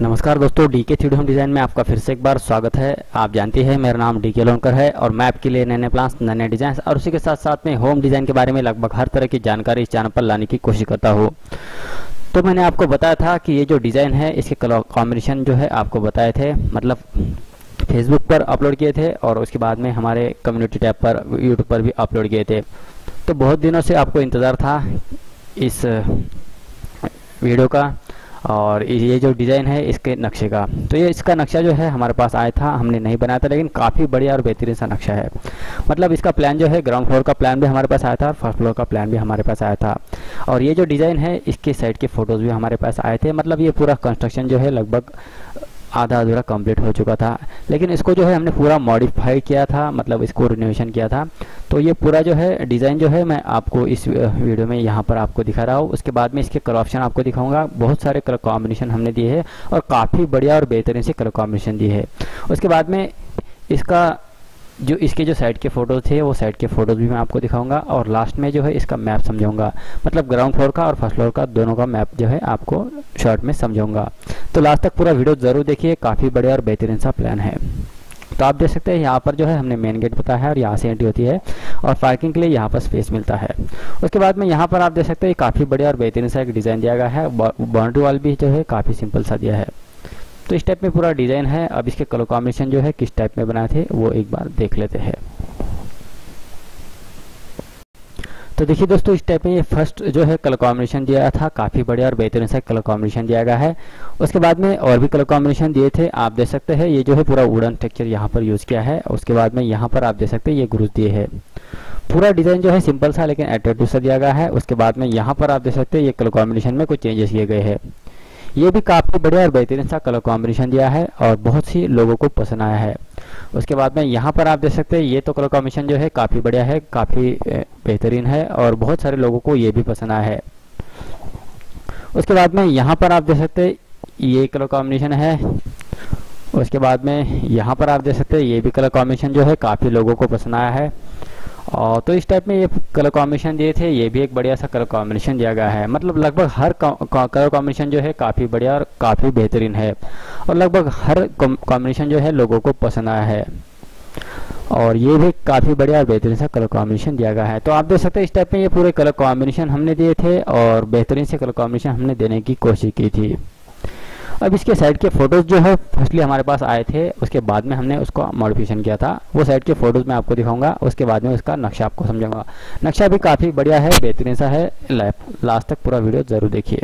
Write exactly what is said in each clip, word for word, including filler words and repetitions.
नमस्कार दोस्तों, DK three D home design में आपका फिर से एक बार स्वागत है। आप जानते हैं मेरा नाम डीके लोनकर है और मैं आपके लिए नए नए प्लान्स, नए नए डिज़ाइन और उसी के साथ साथ में होम डिज़ाइन के बारे में लगभग हर तरह की जानकारी इस चैनल पर लाने की कोशिश करता हूँ। तो मैंने आपको बताया था कि ये जो डिज़ाइन है इसके कलर कॉम्बिनेशन जो है आपको बताए थे, मतलब फेसबुक पर अपलोड किए थे और उसके बाद में हमारे कम्युनिटी टैब पर यूट्यूब पर भी अपलोड किए थे। तो बहुत दिनों से आपको इंतज़ार था इस वीडियो का और ये जो डिज़ाइन है इसके नक्शे का। तो ये इसका नक्शा जो है हमारे पास आया था, हमने नहीं बनाया था, लेकिन काफ़ी बढ़िया और बेहतरीन सा नक्शा है। मतलब इसका प्लान जो है ग्राउंड फ्लोर का प्लान भी हमारे पास आया था और फर्स्ट फ्लोर का प्लान भी हमारे पास आया था। और ये जो डिज़ाइन है इसके साइड के फ़ोटोज़ भी हमारे पास आए थे। मतलब ये पूरा कंस्ट्रक्शन जो है लगभग आधा अधूरा कंप्लीट हो चुका था, लेकिन इसको जो है हमने पूरा मॉडिफाई किया था, मतलब इसको रिनोवेशन किया था। तो ये पूरा जो है डिज़ाइन जो है मैं आपको इस वीडियो में यहाँ पर आपको दिखा रहा हूँ। उसके बाद में इसके कलर ऑप्शन आपको दिखाऊंगा। बहुत सारे कलर कॉम्बिनेशन हमने दिए हैं और काफ़ी बढ़िया और बेहतरीन से कलर कॉम्बिनेशन दिए हैं। उसके बाद में इसका जो इसके जो साइड के फ़ोटोज़ थे वो साइड के फ़ोटोज़ भी मैं आपको दिखाऊंगा और लास्ट में जो है इसका मैप समझाऊंगा। मतलब ग्राउंड फ्लोर का और फर्स्ट फ्लोर का दोनों का मैप जो है आपको शॉर्ट में समझाऊंगा। तो लास्ट तक पूरा वीडियो ज़रूर देखिए, काफ़ी बढ़िया और बेहतरीन सा प्लान है। तो आप देख सकते हैं यहाँ पर जो है हमने मेन गेट बताया है और यहाँ से एंट्री होती है और पार्किंग के लिए यहाँ पर स्पेस मिलता है। उसके बाद में यहाँ पर आप देख सकते हैं काफ़ी बढ़िया और बेहतरीन सा एक डिज़ाइन दिया गया है। बाउंड्री वाल भी जो है काफ़ी सिंपल सा दिया है। तो इस टाइप में पूरा डिज़ाइन है। अब इसके कलर कॉम्बिनेशन जो है किस टाइप में बनाए थे वो एक बार देख लेते हैं। तो देखिए दोस्तों, इस टाइप में ये फर्स्ट जो है कलर कॉम्बिनेशन दिया था, काफ़ी बढ़िया और बेहतरीन सा कलर कॉम्बिनेशन दिया गया है। उसके बाद में और भी कलर कॉम्बिनेशन दिए थे, आप देख सकते हैं। ये जो है पूरा वुडन टेक्सचर यहाँ पर यूज़ किया है। उसके बाद में यहाँ पर आप देख सकते हैं ये ग्रूज दिए है। पूरा डिज़ाइन जो है सिंपल सा लेकिन अट्रैक्टिव सा दिया गया है। उसके बाद में यहाँ पर आप देख सकते हैं ये कलर कॉम्बिनेशन में कुछ चेंजेस किए गए हैं। ये भी काफ़ी बढ़िया और बेहतरीन सा कलर कॉम्बिनेशन दिया है और बहुत सी लोगों को पसंद आया है। उसके बाद में यहाँ पर आप देख सकते हैं ये तो कलर कॉम्बिनेशन जो है काफ़ी बढ़िया है, काफ़ी बेहतरीन है और बहुत सारे लोगों को ये भी पसंद आया है। उसके बाद में यहाँ पर आप देख सकते हैं ये कलर कॉम्बिनेशन है। उसके बाद में यहाँ पर आप देख सकते हैं ये भी कलर कॉम्बिनेशन जो है काफ़ी लोगों को पसंद आया है। और तो इस टाइप में ये कलर कॉम्बिनेशन दिए थे, ये भी एक बढ़िया सा कलर कॉम्बिनेशन दिया गया है। मतलब लगभग हर कलर कॉम्बिनेशन जो है काफ़ी बढ़िया और काफ़ी बेहतरीन है और लगभग हर कॉम्बिनेशन जो है लोगों को पसंद आया है। और ये भी काफ़ी बढ़िया और बेहतरीन सा कलर कॉम्बिनेशन दिया गया है। तो आप देख सकते हैं इस टाइप में ये पूरे कलर कॉम्बिनेशन हमने दिए थे और बेहतरीन से कलर कॉम्बिनेशन हमने देने की कोशिश की थी। अब इसके साइड के फ़ोटोज़ जो है फर्स्टली हमारे पास आए थे, उसके बाद में हमने उसको मॉडिफिकेशन किया था। वो साइड के फ़ोटोज़ मैं आपको दिखाऊंगा, उसके बाद में उसका नक्शा आपको समझाऊंगा। नक्शा भी काफ़ी बढ़िया है, बेहतरीन सा है। लास्ट तक पूरा वीडियो ज़रूर देखिए।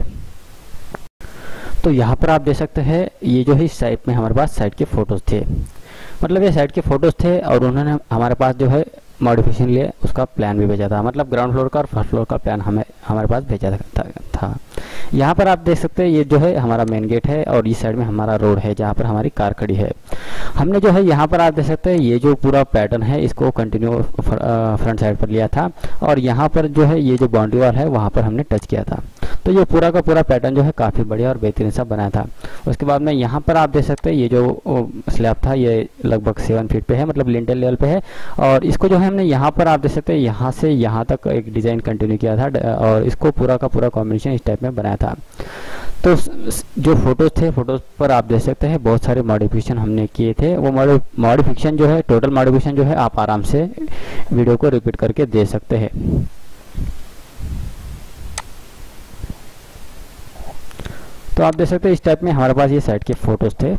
तो यहाँ पर आप देख सकते हैं ये जो है इस साइड में हमारे पास साइड के फ़ोटोज़ थे। मतलब ये साइड के फ़ोटोज़ थे और उन्होंने हमारे पास जो है मॉडिफिकेशन लिए उसका प्लान भी भेजा था। मतलब ग्राउंड फ्लोर का और फर्स्ट फ्लोर का प्लान हमें हमारे पास भेजा था, था। यहाँ पर आप देख सकते हैं ये जो है हमारा मेन गेट है और इस साइड में हमारा रोड है जहाँ पर हमारी कार खड़ी है। हमने जो है यहाँ पर आप देख सकते हैं ये जो पूरा पैटर्न है इसको कंटिन्यू फ्रंट साइड पर लिया था और यहाँ पर जो है ये जो बाउंड्री वाल है वहाँ पर हमने टच किया था। तो ये पूरा का पूरा पैटर्न जो है काफ़ी बढ़िया और बेहतरीन सा बनाया था। उसके बाद में यहाँ पर आप देख सकते हैं ये जो स्लैब था ये लगभग सेवन फीट पे है, मतलब लिंटल लेवल पे है। और इसको जो है हमने यहाँ पर आप देख सकते हैं यहाँ से यहाँ तक एक डिज़ाइन कंटिन्यू किया था और इसको पूरा का पूरा कॉम्बिनेशन इस टाइप में बनाया था। तो जो फोटोज़ थे फोटोज़ पर आप देख सकते हैं बहुत सारे मॉडिफिकेशन हमने किए थे। वो मॉडिफिकेशन जो है टोटल मॉडिफिकेशन जो है आप आराम से वीडियो को रिपीट करके दे सकते हैं। तो आप देख सकते हैं इस टाइप में हमारे पास ये साइड के फोटोज़ थे।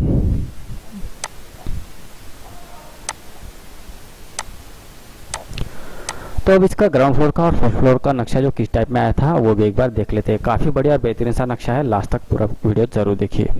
तो अब इसका ग्राउंड फ्लोर का और फर्स्ट फ्लोर का नक्शा जो किस टाइप में आया था वो भी एक बार देख लेते हैं। काफ़ी बढ़िया और बेहतरीन सा नक्शा है, लास्ट तक पूरा वीडियो ज़रूर देखिए।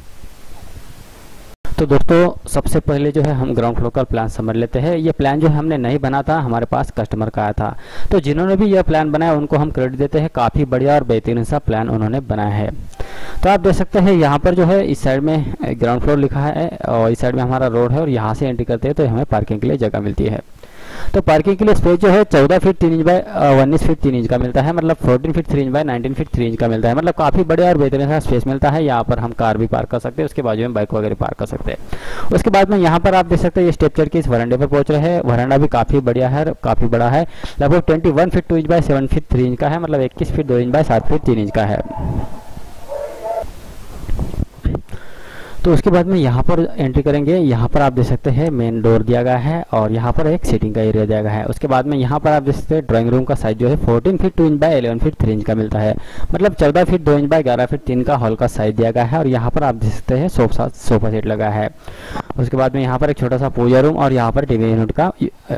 तो दोस्तों सबसे पहले जो है हम ग्राउंड फ्लोर का प्लान समझ लेते हैं। ये प्लान जो हमने नहीं बना था, हमारे पास कस्टमर का आया था। तो जिन्होंने भी यह प्लान बनाया उनको हम क्रेडिट देते हैं, काफ़ी बढ़िया और बेहतरीन सा प्लान उन्होंने बनाया है। तो आप देख सकते हैं यहाँ पर जो है इस साइड में ग्राउंड फ्लोर लिखा है और इस साइड में हमारा रोड है और यहाँ से एंट्री करते हैं तो हमें पार्किंग के लिए जगह मिलती है। तो पार्किंग के लिए स्पेस जो है चौदह फीट तीन इंच बाय उन्नीस फीट तीन इंच का मिलता है। मतलब चौदह फीट तीन इंच बाय उन्नीस फीट तीन इंच का मिलता है। मतलब काफ़ी बढ़िया और बेहतरीन सा स्पेस मिलता है। यहाँ पर हम कार भी पार्क कर सकते हैं, उसके बाजू में बाइक वगैरह पार्क कर सकते हैं। उसके बाद में यहाँ पर आप देख सकते हैं ये स्टेप चढ़ के इस वरांडे पर पहुँच रहे हैं। वरांडा भी काफ़ी बढ़िया है, काफ़ी बड़ा है। लगभग twenty one feet two inch by seven feet three inch का है। मतलब इक्कीस फीट दो इंच बाय सात फीट तीन इंच का है। तो उसके बाद में यहाँ पर एंट्री करेंगे। यहाँ पर आप देख सकते हैं मेन डोर दिया गया है और यहाँ पर एक सीटिंग का एरिया दिया गया है। उसके बाद में यहाँ पर आप देख सकते हैं ड्राइंग रूम का साइज जो है fourteen feet two inch by eleven feet three inch का मिलता है, मतलब चौदह फीट दो इंच बाय ग्यारह फीट तीन का हॉल का साइज दिया गया है। और यहाँ पर आप देख सकते हैं सोफा सोफा सेट लगा है। उसके बाद में यहाँ पर एक छोटा सा पूजा रूम और यहाँ पर टीवी यूनिट का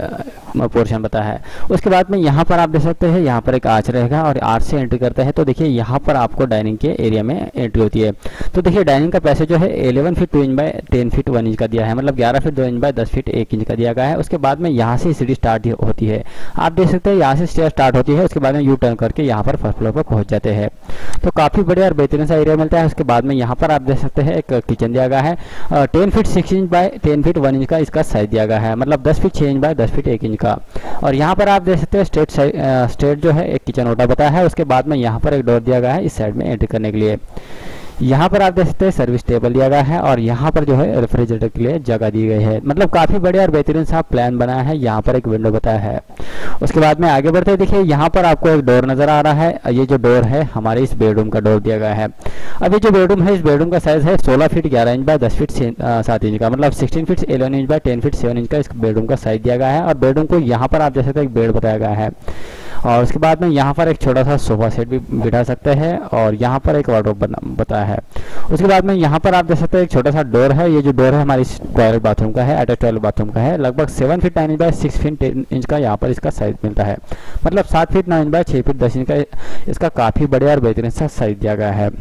पोर्शन बताया है। उसके बाद में यहाँ पर आप देख सकते हैं यहाँ पर एक आर्च रहेगा और आर्च से एंट्री करते हैं तो देखिए यहाँ पर आपको डाइनिंग के एरिया में एंट्री होती है। तो देखिए डाइनिंग का पैसेज जो है eleven feet two inch by ten feet one inch का दिया है, मतलब ग्यारह फीट दो इंच बाय दस फीट एक इंच का दिया गया है। उसके बाद में यहाँ से सीढ़ी स्टार्ट होती है, आप देख सकते हैं यहाँ से स्टेयर स्टार्ट होती है। उसके बाद में यू टर्न करके यहाँ पर फर्स्ट फ्लोर पर पहुंच जाते हैं। तो काफी बढ़िया और बेहतरीन सा एरिया मिलता है। उसके बाद में यहाँ पर आप देख सकते हैं एक किचन दिया गया है, ten feet six inch by ten feet one inch का इसका साइज दिया गया है, मतलब दस फीट छह इंच बाय दस फीट एक इंच का। और यहाँ पर आप देख सकते हैं स्ट्रेट स्ट्रेट जो है एक किचन ओटा बताया है। उसके बाद में यहाँ पर एक डोर दिया गया है इस साइड में एंट्री करने के लिए। यहाँ पर आप देख सकते हैं सर्विस टेबल दिया गया है और यहाँ पर जो है रेफ्रिजरेटर के लिए जगह दी गई है, मतलब काफी बढ़िया और बेहतरीन सा प्लान बनाया है। यहाँ पर एक विंडो बताया है। उसके बाद में आगे बढ़ते हैं, देखिए यहाँ पर आपको एक डोर नजर आ रहा है। ये जो डोर है हमारे इस बेडरूम का डोर दिया गया है। अब ये जो बेडरूम है इस बेडरूम का साइज है सोलह फीट ग्यारह इंच बाय दस फीट सात इंच का, मतलब sixteen feet eleven inch by ten feet seven inch का इस बेडरूम का साइज दिया गया है। और बेडरूम को यहाँ पर आप देख सकते हैं एक बेड बताया गया है। और उसके बाद में यहाँ पर एक छोटा सा सोफा सेट भी बिठा सकते हैं और यहाँ पर एक वार्डरोब बताया है। उसके बाद में यहाँ पर आप देख सकते हैं एक छोटा सा डोर है। ये जो डोर है हमारी टॉयलेट बाथरूम का है, अटैच टॉयलेट बाथरूम का है, लगभग seven feet nine inch by six feet ten inch का यहाँ पर इसका साइज मिलता है, मतलब सात फीट नौ इंच बाय छः फीट दस इंच का इसका काफी बढ़िया और बेहतरीन सा साइज दिया गया है।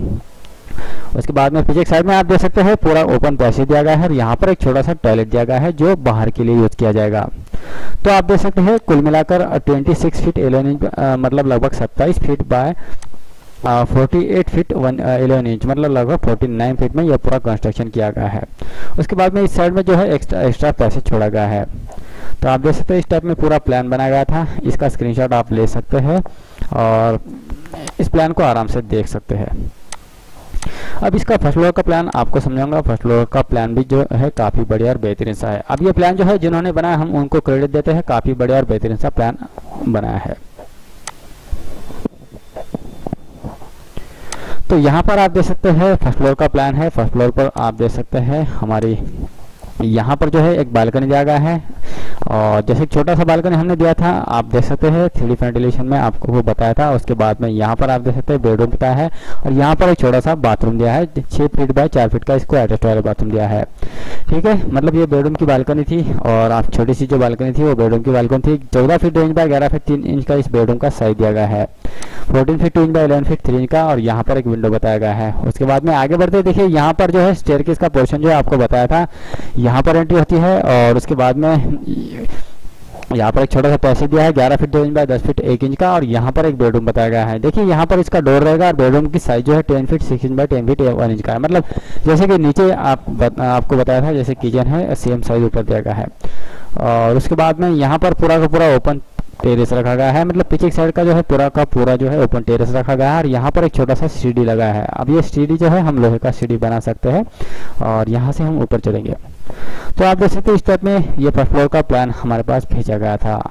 उसके बाद में पीछे साइड में आप देख सकते हैं पूरा ओपन पैसेज दिया गया है और यहाँ पर एक छोटा सा टॉयलेट दिया गया है जो बाहर के लिए यूज किया जाएगा। तो आप देख सकते हैं कुल मिलाकर छब्बीस फीट इलेवन इंच, मतलब लगभग सत्ताईस फीट बाय अड़तालीस फीट इलेवन इंच, मतलब लगभग उनचास फीट में यह पूरा कंस्ट्रक्शन किया गया है। उसके बाद में इस साइड में जो है एक्स्ट्रा एक्स्ट्रा पैसेज छोड़ा गया है। तो आप देख सकते हैं इस टाइप में पूरा प्लान बनाया गया था। इसका स्क्रीनशॉट आप ले सकते हैं और इस प्लान को आराम से देख सकते हैं। अब इसका फर्स्ट फ्लोर का प्लान आपको समझाऊंगा। फर्स्ट फ्लोर का प्लान भी जो है काफी बढ़िया और बेहतरीन सा है। अब ये प्लान जो है जिन्होंने बनाया हम उनको क्रेडिट देते हैं, काफी बढ़िया और बेहतरीन सा प्लान बनाया है। तो यहाँ पर आप देख सकते हैं फर्स्ट फ्लोर का प्लान है। फर्स्ट फ्लोर पर आप देख सकते हैं हमारी यहाँ पर जो है एक बालकनी दिया गया है और जैसे छोटा सा बालकनी हमने दिया था आप देख सकते हैं थ्री डी वेंटिलेशन में आपको वो बताया था। उसके बाद में यहाँ पर आप देख सकते हैं बेडरूम बताया है और यहाँ पर एक छोटा सा बाथरूम दिया है, छः फीट बाय चार फीट का इसको अटैच वाला बाथरूम दिया है। ठीक है, मतलब ये बेडरूम की बालकनी थी और आप छोटी सी जो बालकनी थी वो बेडरूम की बालकनी थी। चौदह फीट दो इंच बाय ग्यारह फीट तीन इंच का इस बेडरूम का साइज दिया गया है, fourteen feet two inch by eleven feet three inch का और यहाँ पर एक विंडो बताया गया है। उसके बाद में आगे बढ़ते देखिए यहाँ पर जो है स्टेयरकेस का पोर्शन जो है आपको बताया था यहाँ पर एंट्री होती है और उसके बाद में यहाँ पर एक छोटा सा पैसेज दिया है ग्यारह फीट दो इंच बाय दस फीट एक इंच का और यहाँ पर एक बेडरूम बताया गया है। देखिए यहाँ पर इसका डोर रहेगा और बेडरूम की साइज जो है ten feet six inch by ten feet one inch का है, मतलब जैसे कि नीचे आप बत, आपको बताया था जैसे किचन है सेम साइज ऊपर दिया गया है। और उसके बाद में यहाँ पर पूरा का पूरा ओपन टेरेस रखा गया है, मतलब पीछे साइड का जो है पूरा का पूरा जो है ओपन टेरेस रखा गया है और यहाँ पर एक छोटा सा सीढ़ी लगा है। अब ये सीढ़ी जो है हम लोहे का सीढ़ी बना सकते हैं और यहाँ से हम ऊपर चलेंगे। तो आप देख सकते हैं इस टाइप में ये फर्स्ट फ्लोर का प्लान हमारे पास भेजा गया था,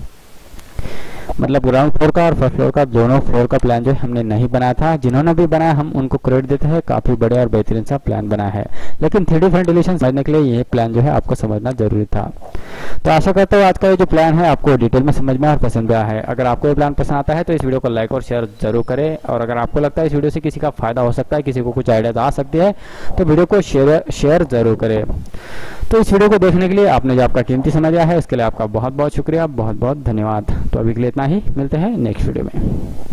मतलब ग्राउंड फ्लोर का और फर्स्ट फ्लोर का दोनों फ्लोर का प्लान जो है हमने नहीं बनाया था। जिन्होंने भी बनाया हम उनको क्रेडिट देते हैं, काफी बढ़िया और बेहतरीन सा प्लान बना है। लेकिन थ्री डी वेंटिलेशन समझने के लिए ये प्लान जो है आपको समझना जरूरी था। तो आशा करता हूँ आज का ये जो प्लान है आपको डिटेल में समझ में और पसंद आया है। अगर आपको ये प्लान पसंद आता है तो इस वीडियो को लाइक और शेयर जरूर करें और अगर आपको लगता है इस वीडियो से किसी का फायदा हो सकता है, किसी को कुछ आइडियाज आ सकती है तो वीडियो को शेयर शेयर जरूर करें। तो इस वीडियो को देखने के लिए आपने जो आपका कीमती समय दिया है उसके लिए आपका बहुत बहुत शुक्रिया, बहुत बहुत धन्यवाद। तो अभी के लिए इतना ही, मिलते हैं नेक्स्ट वीडियो में।